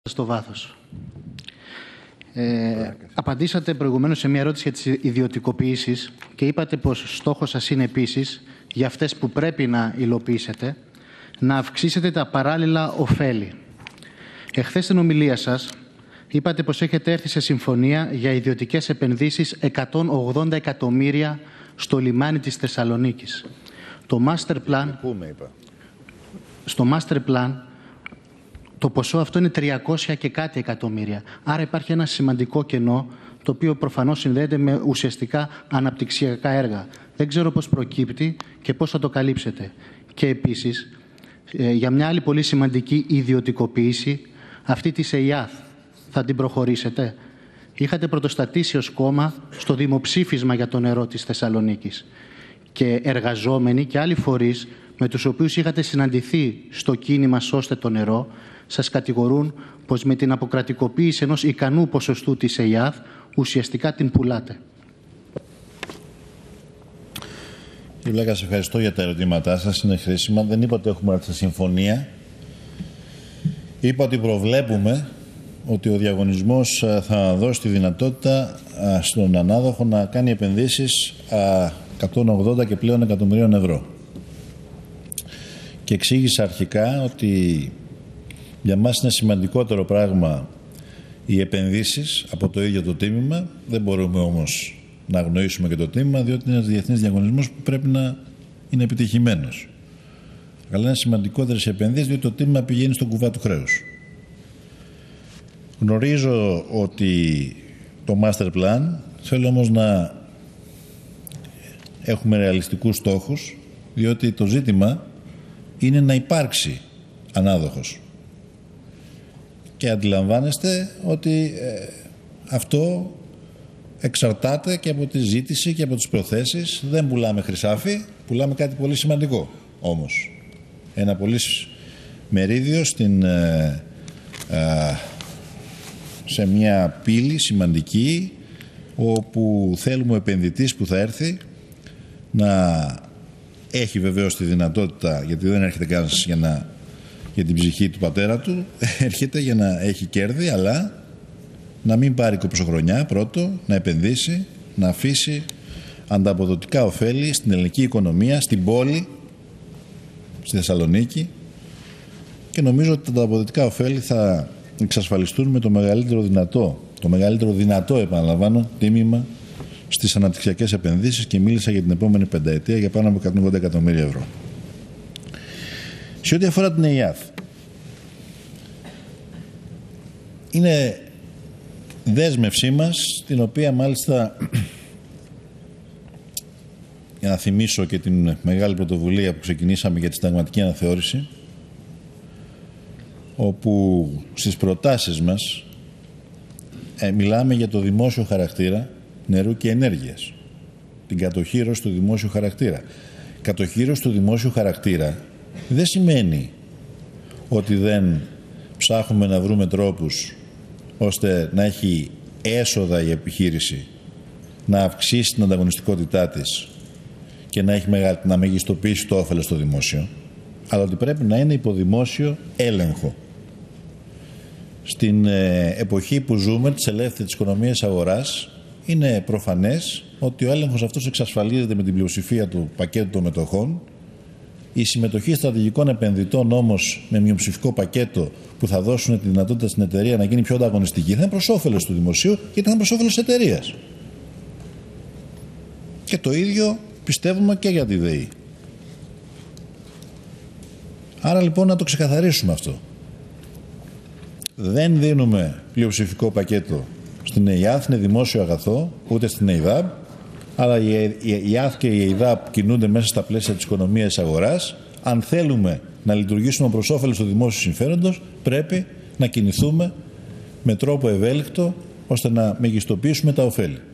στο βάθος. Απαντήσατε προηγουμένως σε μια ερώτηση για τις ιδιωτικοποιήσεις και είπατε πως στόχος σας είναι επίσης, για αυτές που πρέπει να υλοποιήσετε, να αυξήσετε τα παράλληλα ωφέλη. Εχθές στην ομιλία σας είπατε πως έχετε έρθει σε συμφωνία για ιδιωτικές επενδύσεις 180 εκατομμύρια στο λιμάνι της Θεσσαλονίκης. Στο master plan το ποσό αυτό είναι 300 και κάτι εκατομμύρια. Άρα υπάρχει ένα σημαντικό κενό, το οποίο προφανώς συνδέεται με ουσιαστικά αναπτυξιακά έργα. Δεν ξέρω πώς προκύπτει και πώς θα το καλύψετε. Και επίσης, για μια άλλη πολύ σημαντική ιδιωτικοποίηση, αυτή της ΕΙΑΘ, θα την προχωρήσετε? Είχατε πρωτοστατήσει ως κόμμα στο δημοψήφισμα για το νερό της Θεσσαλονίκης. Και εργαζόμενοι και άλλοι φορείς με τους οποίους είχατε συναντηθεί στο κίνημα «Σώστε το νερό», σας κατηγορούν πως με την αποκρατικοποίηση ενός ικανού ποσοστού της ΕΙΑΘ ουσιαστικά την πουλάτε. Κύριε Βλάκα, σας ευχαριστώ για τα ερωτήματά σας. Είναι χρήσιμα. Δεν είπα ότι έχουμε έρθει σε συμφωνία. Είπα ότι προβλέπουμε ότι ο διαγωνισμός θα δώσει τη δυνατότητα στον ανάδοχο να κάνει επενδύσεις 180 και πλέον εκατομμυρίων ευρώ. Και εξήγησα αρχικά ότι για μας είναι σημαντικότερο πράγμα οι επενδύσεις από το ίδιο το τίμημα. Δεν μπορούμε όμως να αγνοήσουμε και το τίμημα, διότι είναι ένας διεθνής διαγωνισμός που πρέπει να είναι επιτυχημένος. Αλλά είναι σημαντικότερες οι επενδύσεις, διότι το τίμημα πηγαίνει στον κουβά του χρέους. Γνωρίζω ότι το master plan, θέλω όμως να έχουμε ρεαλιστικούς στόχους, διότι το ζήτημα είναι να υπάρξει ανάδοχος. Και αντιλαμβάνεστε ότι αυτό εξαρτάται και από τη ζήτηση και από τις προθέσεις. Δεν πουλάμε χρυσάφι, πουλάμε κάτι πολύ σημαντικό όμως. Ένα πολύ μερίδιο σε μια πύλη σημαντική, όπου θέλουμε ο επενδυτής που θα έρθει να έχει βεβαίως τη δυνατότητα, γιατί δεν έρχεται κανένας για την ψυχή του πατέρα του, έρχεται για να έχει κέρδη, αλλά να μην πάρει κοψοχρονιά πρώτο, να επενδύσει, να αφήσει ανταποδοτικά ωφέλη στην ελληνική οικονομία, στην πόλη, στη Θεσσαλονίκη, και νομίζω ότι τα ανταποδοτικά ωφέλη θα εξασφαλιστούν με το μεγαλύτερο δυνατό, επαναλαμβάνω, τίμημα στις αναπτυξιακές επενδύσεις, και μίλησα για την επόμενη πενταετία για πάνω από 180 εκατομμύρια ευρώ. Σε ό,τι αφορά την ΕΙΑΘ, είναι δέσμευσή μας, την οποία μάλιστα, για να θυμίσω και την μεγάλη πρωτοβουλία που ξεκινήσαμε για τη συνταγματική αναθεώρηση, όπου στις προτάσεις μας μιλάμε για το δημόσιο χαρακτήρα νερού και ενέργειας, την κατοχύρωση του δημόσιου χαρακτήρα. Κατοχύρωση του δημόσιου χαρακτήρα δεν σημαίνει ότι δεν ψάχνουμε να βρούμε τρόπους ώστε να έχει έσοδα η επιχείρηση, να αυξήσει την ανταγωνιστικότητά της και να μεγιστοποιήσει το όφελος στο δημόσιο, αλλά ότι πρέπει να είναι υποδημόσιο έλεγχο. Στην εποχή που ζούμε, της ελεύθερης οικονομίας αγοράς, είναι προφανές ότι ο έλεγχος αυτός εξασφαλίζεται με την πλειοψηφία του πακέτου των μετοχών. Η συμμετοχή στρατηγικών επενδυτών όμως με μειοψηφικό πακέτο, που θα δώσουν τη δυνατότητα στην εταιρεία να γίνει πιο ανταγωνιστική, θα είναι προς όφελος του δημοσίου, γιατί θα είναι προς όφελος της εταιρείας. Και το ίδιο πιστεύουμε και για τη ΔΕΗ. Άρα λοιπόν να το ξεκαθαρίσουμε αυτό. Δεν δίνουμε πλειοψηφικό πακέτο στην ΕΙΑΘ, είναι δημόσιο αγαθό, ούτε στην ΕΙΔΑΠ, αλλά η ΕΙΑΘ και η ΕΙΔΑΠ κινούνται μέσα στα πλαίσια της οικονομίας της αγοράς. Αν θέλουμε να λειτουργήσουμε προς όφελος του δημόσιου συμφέροντος, πρέπει να κινηθούμε με τρόπο ευέλικτο, ώστε να μεγιστοποιήσουμε τα ωφέλη.